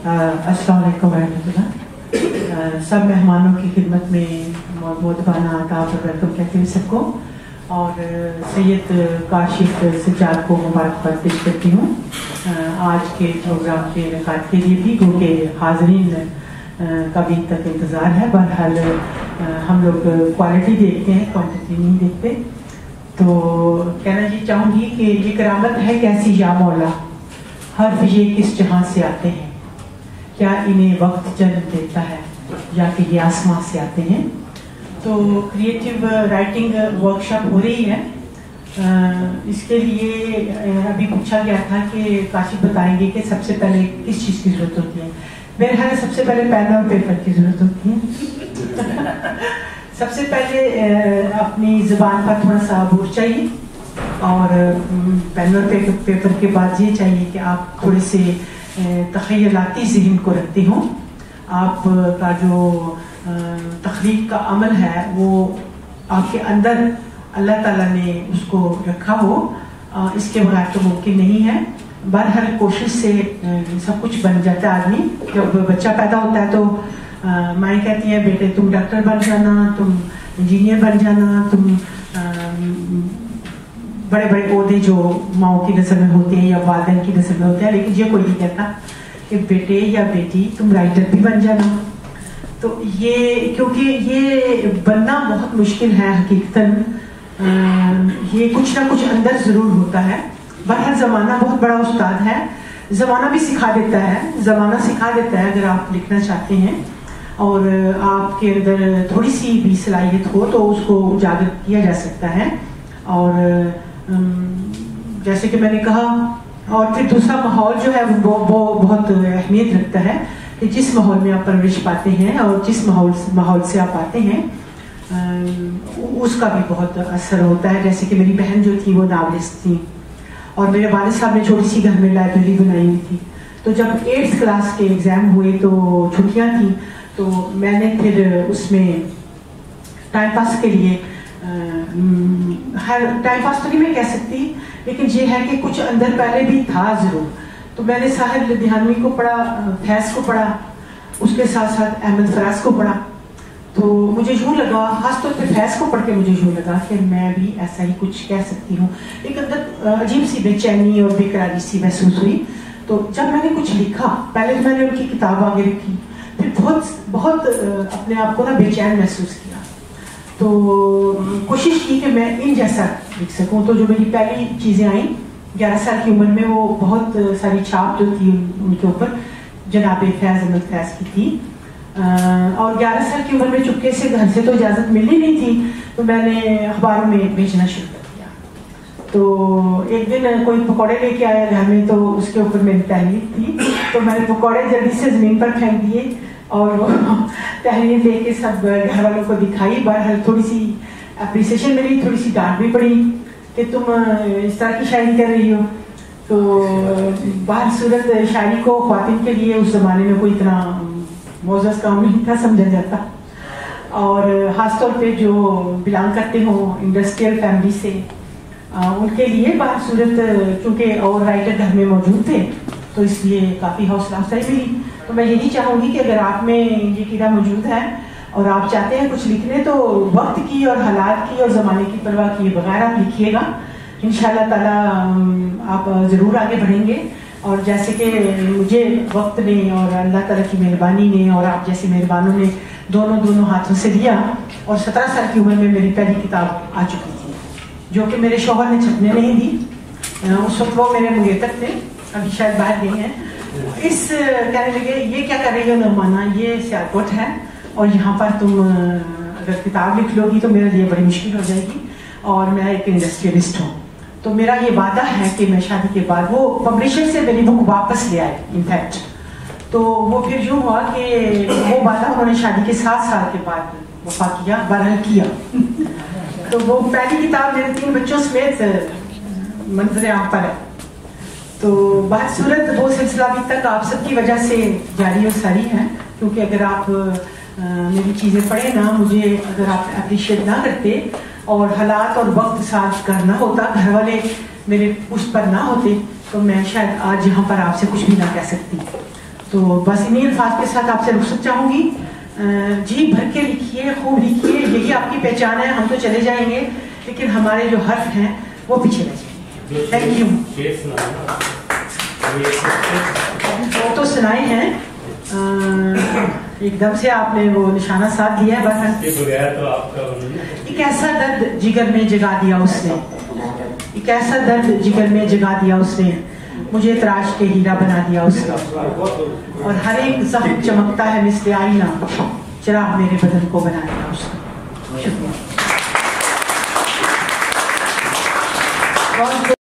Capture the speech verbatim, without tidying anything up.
अस्सलाम वालेकुम रहमतुल्लाह। सब मेहमानों की खिदमत में मोदबाना आदाब और वेलकम कहते हैं सबको, और सैयद काशिफ सज्जाद को मुबारकबाद पेश करती हूँ आज के प्रोग्राम के इनेकाद के लिए भी, क्योंकि हाजरीन का भी तक इंतज़ार है। बहरहाल हम लोग क्वालिटी देखते हैं, क्वांटिटी नहीं देखते। तो कहना ये चाहूँगी कि ये करामत है कैसी या मौला, हर्फ ये किस जहाँ से आते हैं, क्या इन्हें वक्त जन्म देता है या कि ये आसमां से आते हैं। तो क्रिएटिव राइटिंग वर्कशॉप हो रही है। आ, इसके लिए अभी पूछा गया था कि काशिफ बताएंगे कि सबसे पहले किस चीज़ की ज़रूरत होती है। मेरे ख्याल सबसे पहले पेन और पेपर की ज़रूरत होती है। सबसे पहले अपनी ज़ुबान पर थोड़ा सा अबूर चाहिए, और पेन और पेपर के बाद ये चाहिए कि आप थोड़े से तख़य्युलाती ज़हन को रखते हों। आपका जो तख्लीक का अमल है वो आपके अंदर अल्लाह ताला ने उसको रखा हो, इसके बगैर तो मुमकिन नहीं है। बहरहाल कोशिश से सब कुछ बन जाता है आदमी। जब बच्चा पैदा होता है तो माएँ कहती हैं बेटे तुम डॉक्टर बन जाना, तुम इंजीनियर बन जाना, तुम बड़े बड़े पौधे जो माओ की नस्ल में होते हैं या वालिदैन की नस्ल में होते हैं, लेकिन ये कोई नहीं कहता कि बेटे या बेटी तुम राइटर भी बन जाना। तो ये क्योंकि ये बनना बहुत मुश्किल है हकीकतन, ये कुछ ना कुछ अंदर ज़रूर होता है। बहरहाल ज़माना बहुत बड़ा उस्ताद है, ज़माना भी सिखा देता है। ज़माना सिखा देता है अगर आप लिखना चाहते हैं और आपके अंदर थोड़ी सी भी सलाहियत हो तो उसको उजागर किया जा सकता है। और जैसे कि मैंने कहा, और फिर दूसरा माहौल जो है वो वो बहुत अहमियत रखता है कि जिस माहौल में आप परवरिश पाते हैं और जिस माहौल माहौल से आप आते हैं उसका भी बहुत असर होता है। जैसे कि मेरी बहन जो थी वो नावलिस्ट थी, और मेरे वालिद साहब ने छोटी सी घर में लाइब्रेरी बनाई हुई थी। तो जब एट्थ क्लास के एग्ज़ाम हुए तो छुट्टियाँ थी, तो मैंने फिर उसमें टाइम पास के लिए, हर टाइम पास तो नहीं मैं कह सकती, लेकिन ये है कि कुछ अंदर पहले भी था ज़रूर। तो मैंने साहिर लुधियानवी को पढ़ा, फैज़ को पढ़ा, उसके साथ साथ अहमद फराज को पढ़ा। तो मुझे यूँ लगा, खासतौर पे फैज़ को पढ़ के मुझे यूँ लगा कि मैं भी ऐसा ही कुछ कह सकती हूँ। एक अंदर अजीब सी बेचैनी और बेकरारी सी महसूस हुई। तो जब मैंने कुछ लिखा, पहले तो मैंने उनकी किताब आगे रखी, फिर बहुत बहुत अपने आप को ना बेचैन महसूस किया। तो कोशिश की कि मैं इन जैसा लिख सकूं। तो जो मेरी पहली चीज़ें आई ग्यारह साल की उम्र में, वो बहुत सारी छाप जो थी उनके ऊपर जनाब फैज़ अहमद फैज़ की थी। और ग्यारह साल की उम्र में चुपके से, घर से तो इजाज़त मिली नहीं थी, तो मैंने अखबारों में भेजना शुरू कर दिया। तो एक दिन कोई पकौड़े लेके आया घर में, तो उसके ऊपर मेरी तहरीर थी, तो मैंने पकौड़े जल्दी से ज़मीन पर फेंक दिए और वो तहरीर देख के सब घर वालों को दिखाई। बहरहाल थोड़ी सी अप्रिसिएशन मिली, थोड़ी सी डांट भी पड़ी कि तुम इस तरह की शायरी कर रही हो। तो बाहर सूरत शायरी को ख्वातीन के लिए उस ज़माने में कोई इतना मोज़ज़ काम नहीं था समझा जाता, और ख़ासतौर पे जो बिलोंग करते हो इंडस्ट्रियल फैमिली से, आ, उनके लिए बाहर सूरत चूँकि और राइटर घर में मौजूद थे तो इसलिए काफ़ी हौसला अफजाई मिली। तो मैं यही चाहूँगी कि अगर आप में ये कीड़ा मौजूद है और आप चाहते हैं कुछ लिखने, तो वक्त की और हालात की और ज़माने की परवाह किए बगैर आप लिखिएगा। इंशाअल्लाह ताला आप ज़रूर आगे बढ़ेंगे। और जैसे कि मुझे वक्त ने और अल्लाह ताला की मेहरबानी ने और आप जैसे मेहरबानों ने दोनों दोनों हाथों से दिया, और सत्रह साल की उम्र में मेरी पहली किताब आ चुकी थी, जो कि मेरे शौहर ने छपने नहीं दी। उस वक्त वो मेरे मंगेतर थे, अभी शायद बाहर गए हैं। इस कहने लगे ये क्या कर रही हो नौमाना, ये सियालकोट है और यहाँ पर तुम अगर किताब लिख लोगी तो मेरे लिए बड़ी मुश्किल हो जाएगी, और मैं एक इंडस्ट्रियलिस्ट हूँ। तो मेरा ये वादा है कि मैं शादी के बाद, वो पब्लिशर से मेरी बुक वापस ले आए इनफैक्ट। तो वो फिर यूँ हुआ कि वो वादा उन्होंने शादी के सात साल के बाद वफा किया, बहरहाल किया। तो वो पहली किताब मेरे तीन बच्चों समेत मंजर आम पर है। तो बाहर सूरत वो सिलसिला अभी तक आप सबकी वजह से जारी और सारी है, क्योंकि अगर आप आ, मेरी चीज़ें पढ़े ना, मुझे अगर आप अप्रिशिएट ना करते और हालात और वक्त साथ करना होता, घर वाले मेरे उस पर ना होते, तो मैं शायद आज यहाँ पर आपसे कुछ भी ना कह सकती। تو بس انہیں الفاظ کے ساتھ آپ سے رخصت چاہوں گی. جی بھر کے لکھیے, خوب لکھیے, یہی آپ کی پہچان ہے. ہم تو چلے جائیں گے لیکن ہمارے جو حرف ہیں وہ پیچھے رہ جائیں گے. Thank you. وہ تو سنائے ہیں, ایک دم سے آپ نے وہ نشانہ ساتھ دیا ہے. بس ایک ایسا درد جگر میں جگا دیا اس نے, ایک ایسا درد جگر میں جگا دیا اس نے, مجھے تراش کے ہیرا بنا دیا اس نے, اور ہر ایک زخم چمکتا ہے مثل آئینہ, چراغ میرے بدن کو بنا دیا اس نے. شکریہ.